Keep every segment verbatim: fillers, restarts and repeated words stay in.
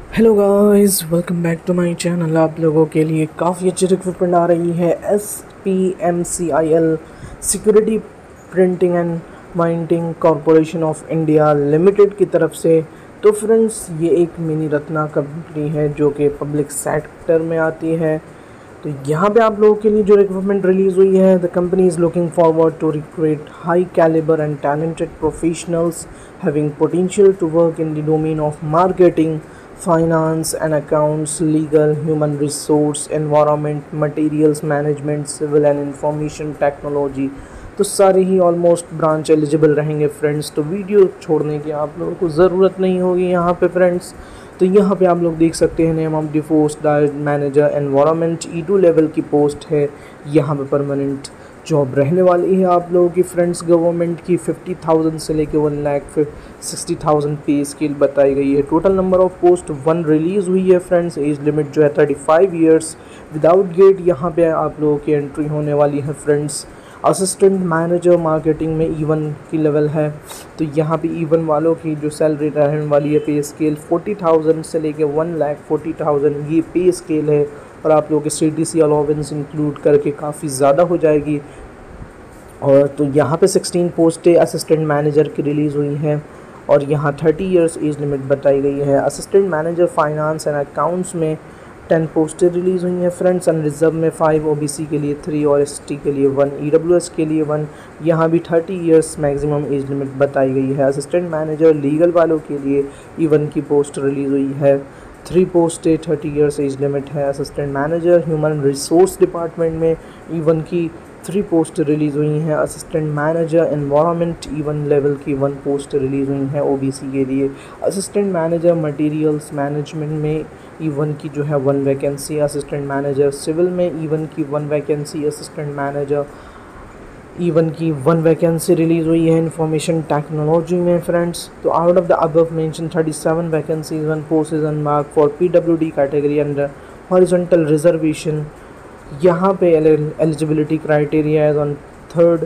Hello guys, welcome back to my channel. आप लोगों के लिए काफ़ी अच्छी रिक्रूटमेंट आ रही है S P M C I L Security Printing and Minting Corporation of India Limited की तरफ से। तो फ्रेंड्स, ये एक मिनी रत्ना कंपनी है जो कि पब्लिक सेक्टर में आती है। तो यहाँ पे आप लोगों के लिए जो रिक्रूटमेंट रिलीज़ हुई है, the company is looking forward to recruit high calibre and talented professionals having potential to work in the domain of marketing, finance and accounts, legal, human resource, environment, materials management, civil and information technology। तो सारे ही almost branch eligible रहेंगे friends. तो video छोड़ने की आप लोगों को ज़रूरत नहीं होगी यहाँ पे फ्रेंड्स। तो यहाँ पे आप लोग देख सकते हैं name of the post direct manager environment E two level की पोस्ट है। यहाँ पे परमानेंट जॉब रहने वाली है आप लोगों की फ्रेंड्स। गवर्नमेंट की फिफ्टी थाउजेंड से लेके वन लाख फिर सिक्सटी थाउजेंड पे स्केल बताई गई है। Total number of post one release हुई है फ्रेंड्स। एज लिमिट जो है thirty five years without GATE यहाँ पे आप लोगों की एंट्री होने वाली है फ्रेंड्स। असिस्टेंट मैनेजर मार्केटिंग में ई वन की लेवल है। तो यहाँ पे ई वन वालों की जो सैलरी रहने वाली है पे स्केल फोर्टी थाउजेंड से लेके वन लाख फोर्टी थाउजेंड ये पे स्केल है। और आप लोगों के C T C allowance include करके काफ़ी ज़्यादा हो जाएगी। और तो यहाँ पे सिक्सटीन पोस्टें असिस्टेंट मैनेजर की रिलीज़ हुई हैं और यहाँ थर्टी इयर्स एज लिमिट बताई गई है। Assistant manager finance and accounts में टेन पोस्टें रिलीज़ हुई हैं फ्रेंड्स। अन रिजर्व में फाइव, ओ बी सी के लिए थ्री और एस टी के लिए वन, ई डब्ल्यू एस के लिए वन। यहाँ भी thirty years maximum age limit बताई गई है। असिस्टेंट मैनेजर लीगल वालों के लिए ई वन की पोस्ट रिलीज़ हुई है। थ्री पोस्टें थर्टी इयर्स एज लिमिट है। Assistant manager human resource department में ई वन की थ्री पोस्ट रिलीज़ हुई हैं। Assistant manager environment E one level की वन पोस्ट रिलीज़ हुई हैं ओ बी सी के लिए। असिस्टेंट मैनेजर मटेरियल्स मैनेजमेंट में ई वन की जो है one vacancy. Assistant manager civil में ई वन की one vacancy. Assistant manager E one की वन वैकेंसी रिलीज़ हुई है इंफॉर्मेशन टेक्नोलॉजी में फ्रेंड्स। तो out of the above mention thirty seven vacancies one post is unmark for P W D category under horizontal reservation. यहाँ पे eligibility criteria है on third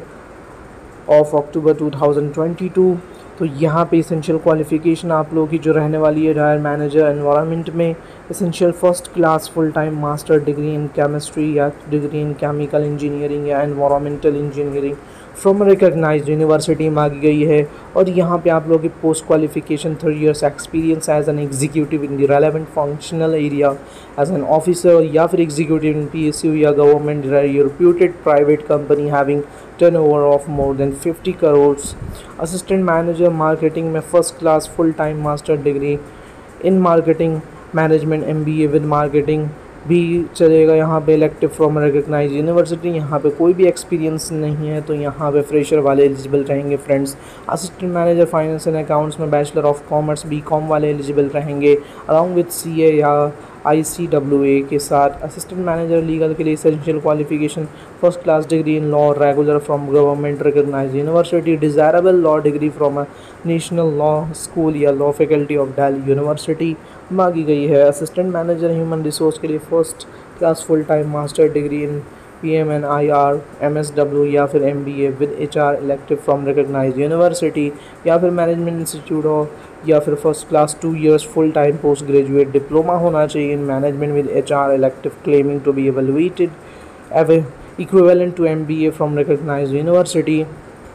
of October two thousand twenty two. तो यहाँ पे essential qualification आप लोगों की जो रहने वाली है डायर मैनेजर एनवायरनमेंट में essential first class full time master degree in chemistry या डिग्री इन केमिकल इंजीनियरिंग या environmental engineering from recognised university मांगी गई है। और यहाँ पे आप लोगों की post qualification three years experience as an executive in the relevant functional area as an officer या फिर executive in P S U या government reputed private company having turnover of more than fifty crores. Assistant manager marketing में first class full time master degree in marketing management M B A with marketing भी चलेगा। यहाँ पे elective from recognise university. यहाँ पे कोई भी experience नहीं है तो यहाँ पे फ्रेशर वाले एलिजिबल रहेंगे friends. Assistant manager finance and accounts में bachelor of commerce B com वाले एलिजिबल रहेंगे अलॉन्ग विद सी ए या आई सी डब्ल्यू ए के साथ। असिस्टेंट मैनेजर लीगल के लिए essential qualification first class degree in law regular from government recognise university, desirable law degree from a national law school या law faculty of Delhi university मांगी गई है। Assistant manager human resource के लिए first class full time master degree in P M N I R M S W या फिर M B A with H R elective from recognise university या फिर management institute of या फिर first class two years full time post graduate diploma होना चाहिए in management with H R elective claiming to be evaluated equivalent to M B A from recognise university.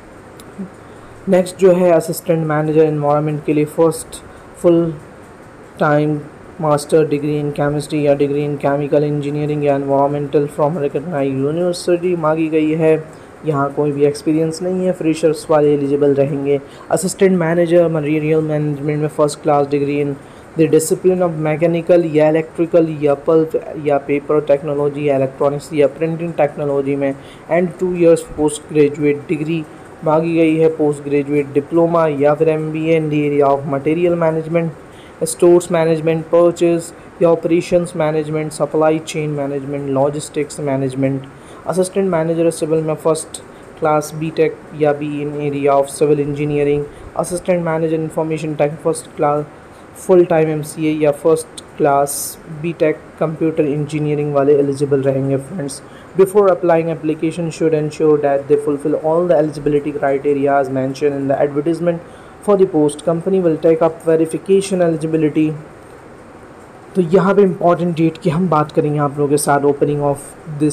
Next जो है assistant manager environment के लिए first full time master degree in chemistry या degree in chemical engineering या environmental फ्रॉम recognise university मांगी गई है। यहाँ कोई भी एक्सपीरियंस नहीं है, फ्रेशर्स वाले एलिजिबल रहेंगे। असिस्टेंट मैनेजर मटेरियल मैनेजमेंट में first class degree in the discipline of mechanical या इलेक्ट्रिकल या पल्प या पेपर टेक्नोलॉजी या इलेक्ट्रॉनिक्स या प्रिंटिंग टेक्नोलॉजी में and two years post graduate degree मांगी गई है। पोस्ट ग्रेजुएट डिप्लोमा या फिर M B A in the area of material management, stores management, purchase या operations management, supply chain management, logistics management. Assistant manager civil में first class B tech या B in area of civil engineering. Assistant manager information tech first class full time M C A या first class B tech computer engineering वाले eligible रहेंगे friends. Before applying application should ensure that they fulfil all the eligibility criteria as mention in the advertisement for the post. Company will take up verification eligibility तो यहाँ पे important date की हम बात करेंगे आप लोगों के साथ। Opening of this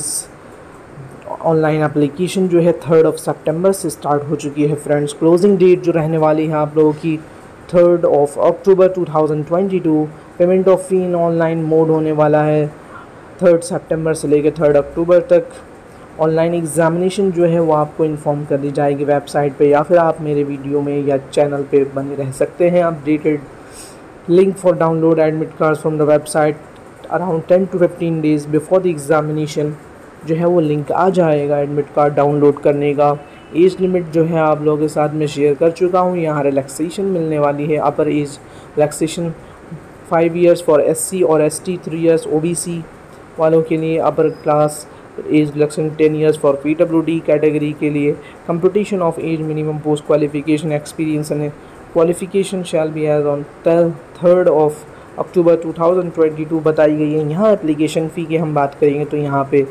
online application जो है थर्ड ऑफ सितंबर से स्टार्ट हो चुकी है फ्रेंड्स। क्लोजिंग डेट जो रहने वाली है आप लोगों की third of October two thousand twenty two. Payment of fee in online mode होने वाला है थर्ड सितंबर से लेकर थर्ड अक्टूबर तक। ऑनलाइन एग्जामिनेशन जो है वो आपको इन्फॉर्म कर दी जाएगी वेबसाइट पे, या फिर आप मेरे वीडियो में या चैनल पे बने रह सकते हैं updated. Link for download admit card from the website around ten to fifteen days before the examination जो है वो लिंक आ जाएगा एडमिट कार्ड डाउनलोड करने का। एज लिमिट जो है आप लोगों के साथ मैं शेयर कर चुका हूँ। यहाँ रिलैक्सेशन मिलने वाली है। Upper age relaxation five years for SC और एसटी, थ्री इयर्स ओबीसी वालों के लिए। Upper class age relaxation ten years for PWD category के लिए। Computation of age minimum post qualification experience and qualification shall be as on third of October two thousand twenty two बताई गई है। यहाँ application fee की हम बात करेंगे तो यहाँ पे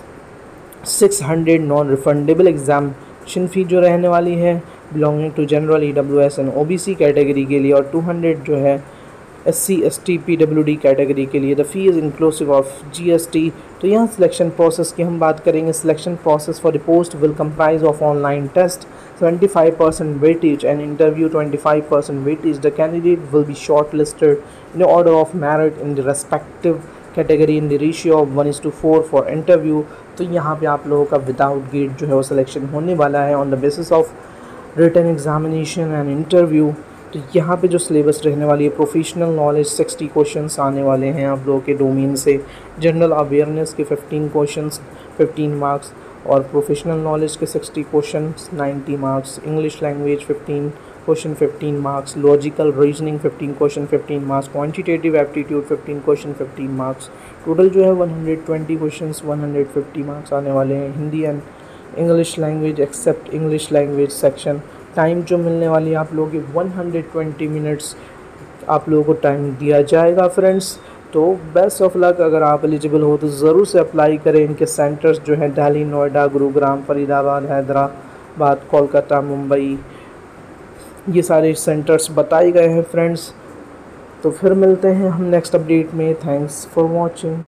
six hundred non refundable examination fee जो रहने वाली है belonging to general E W S and O B C category के लिए, और टू हंड्रेड जो है S C S T P W D category के लिए। The fee is inclusive of G S T. तो यहाँ सिलेक्शन प्रोसेस की हम बात करेंगे। Selection process for the post will comprise of online test seventy five percent weightage and interview twenty-five percent weightage. The candidate will be shortlisted in the order of merit in the respective category in the ratio of one is to four for interview. तो यहाँ पे आप लोगों का without gate जो है वो selection होने वाला है on the basis of written examination and interview. तो यहाँ पे जो सिलेबस रहने वाली है प्रोफेशनल नॉलेज सिक्सटी क्वेश्चंस आने वाले हैं आप लोगों के डोमेन से। जनरल अवेयरनेस के फिफ्टीन क्वेश्चंस फिफ्टीन मार्क्स, और प्रोफेशनल नॉलेज के sixty questions ninety marks. English language fifteen question fifteen marks. Logical reasoning fifteen question fifteen marks. Quantitative aptitude fifteen question fifteen marks. Total जो है one hundred twenty questions one hundred fifty marks आने वाले हैं। Hindi and English language except English language section. Time जो मिलने वाली है आप लोगों की वन हंड्रेड ट्वेंटी मिनट्स आप लोगों को टाइम दिया जाएगा फ्रेंड्स। तो बेस्ट ऑफ लक। अगर आप एलिजिबल हो तो ज़रूर से अप्लाई करें। इनके सेंटर्स जो हैं दिल्ली, नोएडा, गुरुग्राम, फरीदाबाद, हैदराबाद, कोलकाता, मुंबई, ये सारे सेंटर्स बताए गए हैं फ्रेंड्स। तो फिर मिलते हैं हम नेक्स्ट अपडेट में। Thanks for watching.